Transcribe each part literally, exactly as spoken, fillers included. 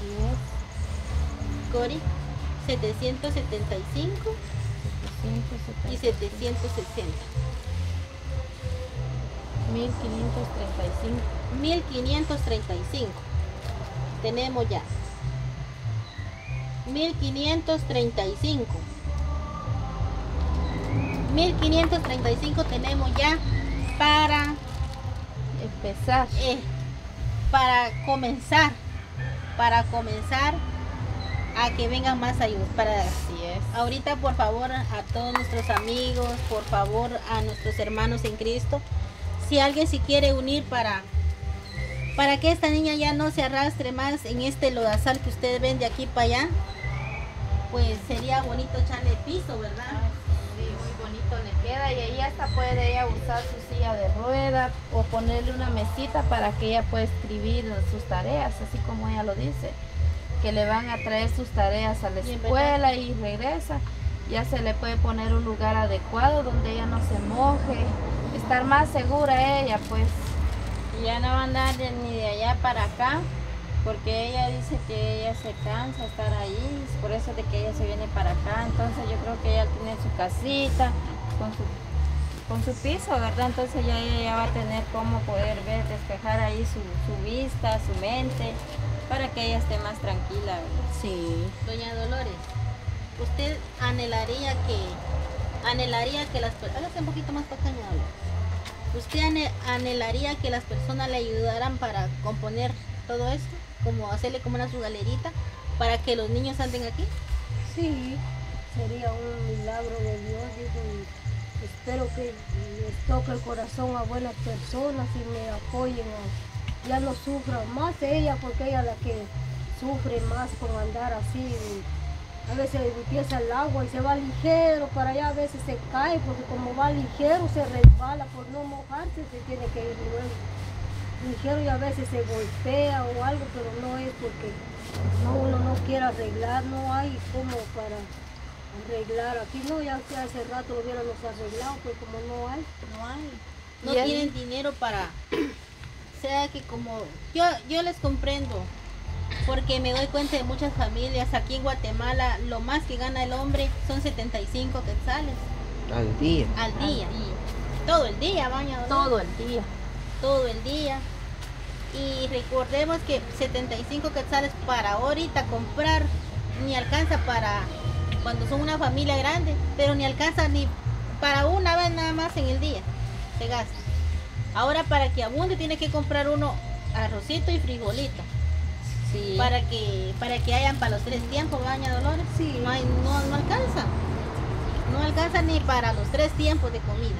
Cori, setecientos setenta y cinco y setecientos sesenta. mil quinientos treinta y cinco. mil quinientos treinta y cinco. Tenemos ya. mil quinientos treinta y cinco. mil quinientos treinta y cinco tenemos ya para empezar. Eh, para comenzar. Para comenzar a que vengan más ayudas. Para, Así es. Ahorita, por favor, a todos nuestros amigos, por favor, a nuestros hermanos en Cristo, si alguien se quiere unir para, para que esta niña ya no se arrastre más en este lodazal que ustedes ven de aquí para allá, pues sería bonito echarle piso, ¿verdad? Sí, muy bonito le queda, y ahí hasta puede ella usar su silla de rueda o ponerle una mesita para que ella pueda escribir sus tareas, así como ella lo dice, que le van a traer sus tareas a la escuela y regresa. Ya se le puede poner un lugar adecuado donde ella no se moje, estar más segura ella, pues. Y ya no va a andar de- ni de allá para acá, porque ella dice que ella se cansa de estar ahí, es por eso de que ella se viene para acá. Entonces yo creo que ella tiene su casita con su, con su piso, ¿verdad? Entonces ya ella ya va a tener cómo poder ver, despejar ahí su, su vista, su mente, para que ella esté más tranquila, ¿verdad? Sí. Doña Dolores, usted anhelaría que, anhelaría que las personas, hágase un poquito más pequeño, usted ane- anhelaría que las personas le ayudaran para componer todo esto, como hacerle como una su galerita, para que los niños anden aquí. Sí, sería un milagro de Dios, digo, y espero que les toque el corazón a buenas personas y me apoyen, a, ya no sufran más ella, porque ella es la que sufre más con andar así. A veces empieza el agua y se va ligero para allá, a veces se cae, porque como va ligero se resbala, por no mojarse se tiene que ir luego ligero, y a veces se golpea o algo, pero no es porque no, uno no quiere arreglar, no hay como para arreglar aquí, no, ya que hace rato lo hubiéramos arreglado, pues como no hay. No hay, no Y el- tienen dinero para, o sea que como, yo, yo les comprendo, porque me doy cuenta de muchas familias aquí en Guatemala, lo más que gana el hombre son setenta y cinco quetzales Al día. al día, todo el día, baña, Todo el día. todo el día. Y recordemos que setenta y cinco quetzales para ahorita comprar ni alcanza para cuando son una familia grande, pero ni alcanza ni para una vez nada más en el día, se gasta. Ahora para que abunde tiene que comprar uno arrocito y frijolito, Sí. para que para que hayan para los tres tiempos, baña Dolores. Sí. No, hay- no, no alcanza, no alcanza ni para los tres tiempos de comida.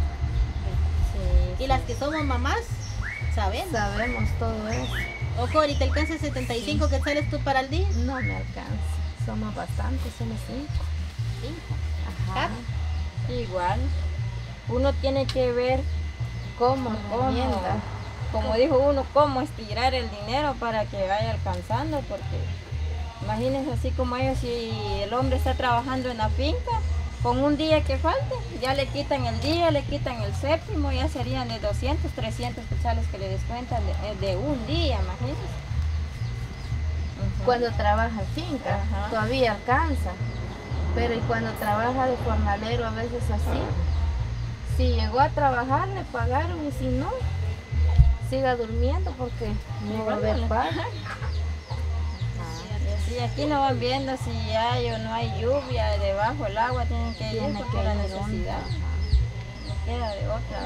Sí, Y las que somos mamás, sabemos. sabemos todo eso. O Cori, ¿te alcanza setenta y cinco quetzales tú para el día? No me alcanza. Somos bastantes, somos cinco. Cinco. Ajá. Igual, uno tiene que ver cómo, cómo, Enmienda. como dijo uno, cómo estirar el dinero para que vaya alcanzando, porque imagínense así como ellos, si el hombre está trabajando en la finca, con un día que falte, ya le quitan el día, le quitan el séptimo, ya serían de doscientos, trescientos quetzales que le descuentan de, de un día, imagínense. Ujú. Cuando trabaja en finca, Ajá. todavía alcanza. Pero y cuando trabaja de jornalero, a veces así. Si llegó a trabajar, le pagaron, y si no, siga durmiendo porque no va a haber paga. Y aquí no van viendo si hay o no hay lluvia debajo del agua, tienen que ir Tiene porque que la ir necesidad. No queda de otra.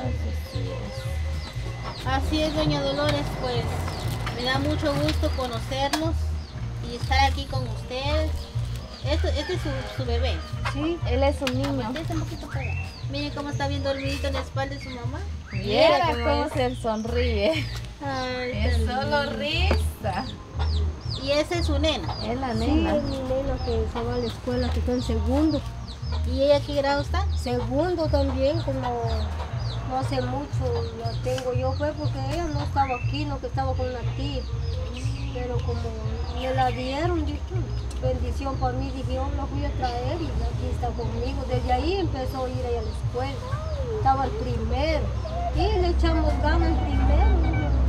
Así es, doña Dolores, pues me da mucho gusto conocerlos y estar aquí con ustedes. Esto, este es su, su bebé. Sí, Él es un niño. Voltéese un poquito para allá. Miren cómo está bien dormidito en la espalda de su mamá. Viera cómo cómo es. se sonríe. Ay, Es tan solo lindo. risa. Y esa es su nena. Es la sí, nena. es mi nena que se va a la escuela, que está en segundo. ¿Y ella qué grado está? Segundo también, como no hace mucho la tengo yo, fue porque ella no estaba aquí, no, que estaba con una tía. Pero como me la dieron, dije, bendición para mí, dije, yo la fui a traer y aquí está conmigo. Desde ahí empezó a ir ella a la escuela. Estaba el primero. Y le echamos ganas el primero, y lo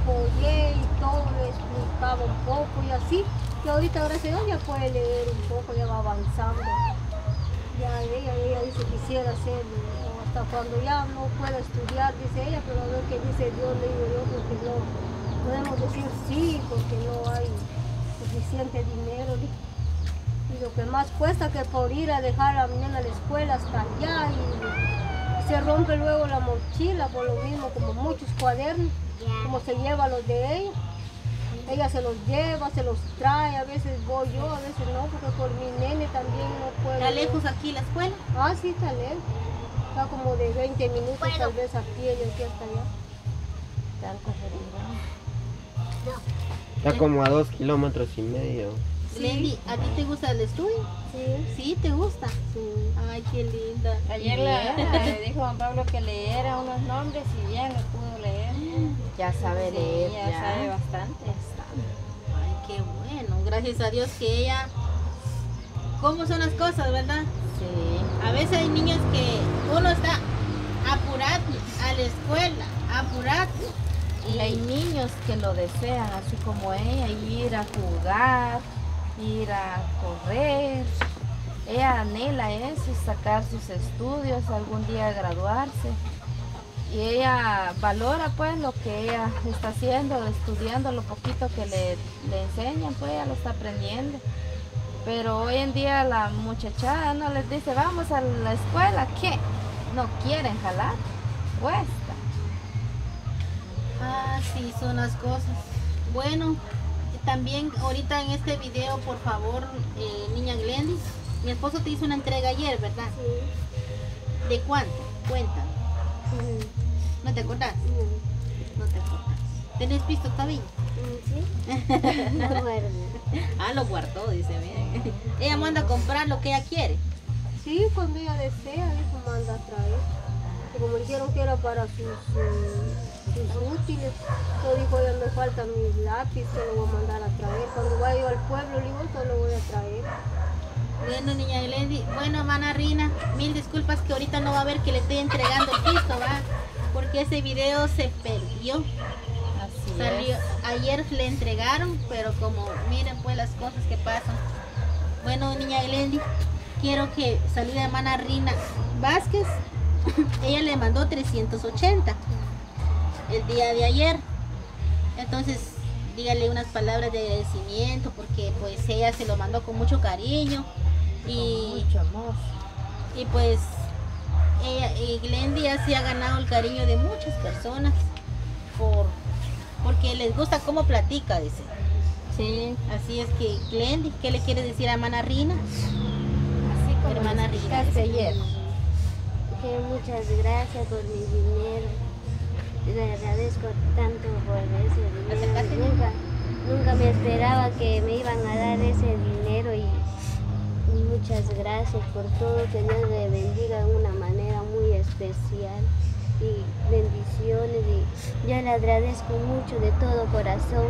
apoyé y todo, le explicaba un poco y así. Y ahorita, gracias a Dios, ya puede leer un poco, ya va avanzando. Ya ella, ella dice que quisiera hacerlo, hasta cuando ya no pueda estudiar, dice ella, pero a ver qué dice Dios, le digo yo, porque no podemos decir sí, porque no hay suficiente dinero. Y lo que más cuesta que por ir a dejar a la niña a la escuela hasta allá y se rompe luego la mochila por lo mismo, como muchos cuadernos, como se lleva los de ella. Ella se los lleva, se los trae, a veces voy yo, a veces no, porque por mi nene también no puedo. ¿Está lejos aquí la escuela? Ah, sí, está lejos. Está como de veinte minutos Bueno. tal vez a pie de aquí hasta allá. Tanto retirado. Está como a dos kilómetros y medio. Lendy, ¿a ti te gusta el estudio? Sí, ¿Sí? ¿Te gusta? sí. Ay, qué linda. Ayer la- le dijo Juan Pablo que leyera unos nombres y bien lo pudo leer. Ya sabe Sí, leer, ya, ya. sabe bastante. Ay, qué bueno. Gracias a Dios que ella... ¿Cómo son las cosas, verdad? Sí. A veces hay niños que uno está apurado a la escuela, apurado. Y hay niños que lo desean, así como ella, ir a jugar, ir a correr. Ella anhela eso, sacar sus estudios, algún día graduarse. Y ella valora pues lo que ella está haciendo, estudiando lo poquito que le, le enseñan, pues ella lo está aprendiendo. Pero hoy en día la muchachada no les dice, vamos a la escuela, ¿qué? No quieren jalar, cuesta. Ah, sí, son las cosas. Bueno, también ahorita en este video, por favor, eh, niña Glendis, mi esposo te hizo una entrega ayer, ¿verdad? Sí. ¿De cuánto? Cuéntame. Sí. ¿No te acordás? No te acordás. ¿Tenés pisto todavía? Sí. No acuerdo. Ah, lo guardó, dice, miren. Ella manda a comprar lo que ella quiere. Sí, cuando ella desea, dijo, manda a traer. Y como dijeron que era para sus, eh, sus útiles, yo dijo, ya me falta mi lápiz, se lo voy a mandar a traer. Cuando vaya yo al pueblo, le digo, se lo voy a traer. Bueno, niña Glendy, bueno, hermana Rina, mil disculpas que ahorita no va a ver que le estoy entregando el pisto, ¿va? Porque ese video se perdió. Así Salió, es. ayer le entregaron, pero como miren pues las cosas que pasan. Bueno, niña Glendy, quiero que salude a hermana Rina Vázquez. Ella le mandó trescientos ochenta el día de ayer. Entonces, dígale unas palabras de agradecimiento porque pues ella se lo mandó con mucho cariño y, Mucho amor. y pues ella, y Glendy ya se ha ganado el cariño de muchas personas por porque les gusta cómo platica, dice. Sí, Así es que Glendy, ¿qué le quiere decir a hermana Rina? Así como Hermana le Rina. explicaste ayer. Que muchas gracias por mi dinero. Le agradezco tanto por ese dinero. Acércate. Nunca, nunca me esperaba que me iban a dar ese dinero y, y muchas gracias por todo. Que Dios le bendiga de una manera muy especial y bendiciones. Y yo le agradezco mucho de todo corazón.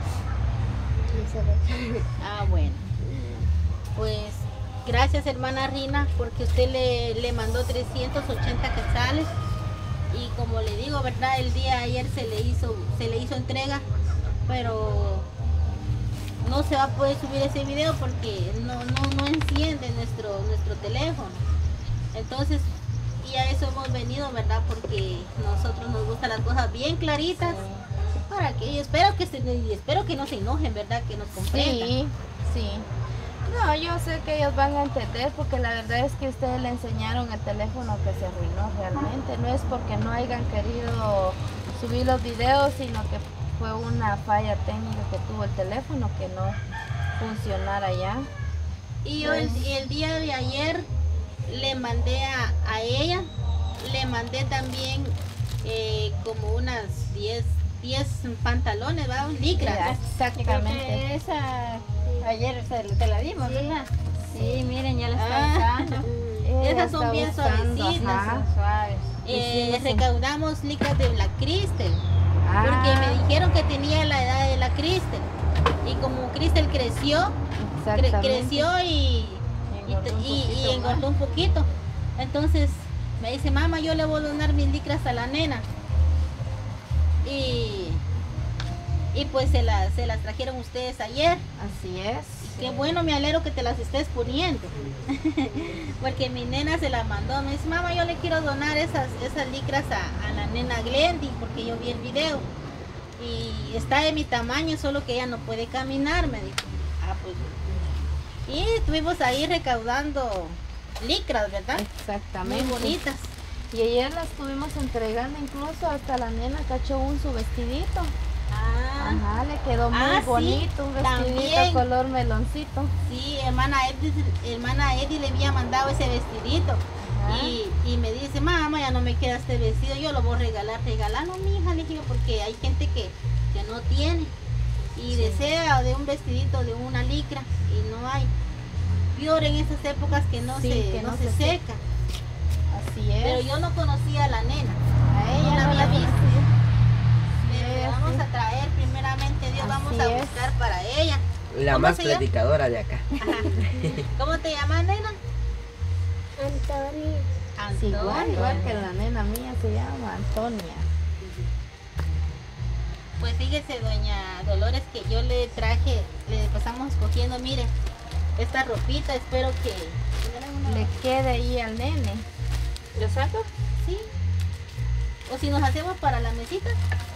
Eso es. Ah, bueno. Pues gracias hermana Rina porque usted le, le mandó trescientos ochenta quetzales y como le digo, verdad, el día de ayer se le hizo se le hizo entrega, pero no se va a poder subir ese video porque no, no, no enciende nuestro, nuestro teléfono. Entonces, y a eso hemos venido, verdad, porque nosotros nos gustan las cosas bien claritas. Para que, y espero que se, y espero que no se enojen, verdad, que nos comprendan. Sí, sí. No, yo sé que ellos van a entender porque la verdad es que ustedes le enseñaron el teléfono que se arruinó realmente. No es porque no hayan querido subir los videos, sino que fue una falla técnica que tuvo el teléfono que no funcionara ya. Y yo el, y el día de ayer le mandé a, a ella, le mandé también eh, como unas diez pantalones, ¿va? Licras. creo Exactamente. que esa ayer se- te la dimos, ¿verdad? Sí, miren, ya la está Ah. usando. Ella Esas son está bien usando, suavecitas. ajá. Son suaves. Eh, Hicimos un- recaudamos licras de la Cristel, porque Ah, me dijeron que tenía la edad de la Cristel. Y como Cristel creció, cre- exactamente. creció y, y, Engordó un y- y poquito engordó un poquito. Entonces me dice, mamá, yo le voy a donar mis licras a la nena. Y, Y pues se las, se las trajeron ustedes ayer. Así es. Qué bueno, me alegro que te las estés poniendo. Porque mi nena se la mandó. Me dice, mamá, yo le quiero donar esas, esas licras a, a la nena Glendy, porque yo vi el video. Y está de mi tamaño, solo que ella no puede caminar, me dijo. Ah, pues. Y estuvimos ahí recaudando licras, ¿verdad? Exactamente. Muy bonitas. Y ayer las estuvimos entregando, incluso hasta la nena cachó un su vestidito. Ah, Ajá, le quedó muy Ah, sí, bonito, un vestidito también. color meloncito. sí, hermana Eddie, hermana Eddie le había mandado ese vestidito. Ajá. Y, y me dice, mamá, ya no me queda este vestido, yo lo voy a regalar. Regalarlo, mi hija, le dije, porque hay gente que, que no tiene. Y Sí. desea de un vestidito, de una licra, y no hay. Peor en esas épocas que no Sí, se, que no no se se seca. Así es. Pero yo no conocía a la nena. a ella no la no la había visto. conocía. Pero le ella vamos sí. a traer primeramente Dios, Así vamos a es. buscar para ella. La ¿Cómo más se llama? platicadora de acá. ¿Cómo te llamas, nena? Antonio. Sí, igual, igual que la nena mía se llama Antonia. Pues fíjese, doña Dolores, que yo le traje, le pasamos cogiendo, mire, esta ropita, espero que... Le quede ahí al nene. ¿Lo saco? Sí. O si nos hacemos para la mesita.